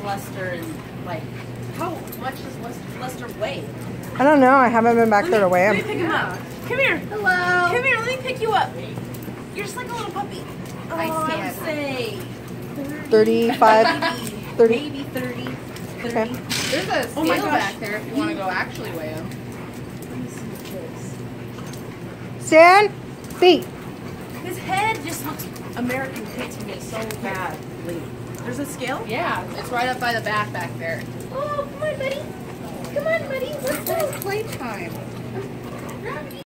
Lester and like how much does Lester weigh? I don't know. I haven't been back there to weigh Let me him. pick him up. Come here. Hello. Come here. Let me pick you up. You're just like a little puppy. Oh, I would stand. say 35, 30. maybe 30. 30. Okay. There's a Oh my scale gosh. back there if you want to go actually weigh him. Let me see this. Stand. Feet. His head just looks American Pig to me so badly. There's a scale? Yeah, it's right up by the back there. Oh, come on, buddy. Come on, buddy. Let's go. Playtime.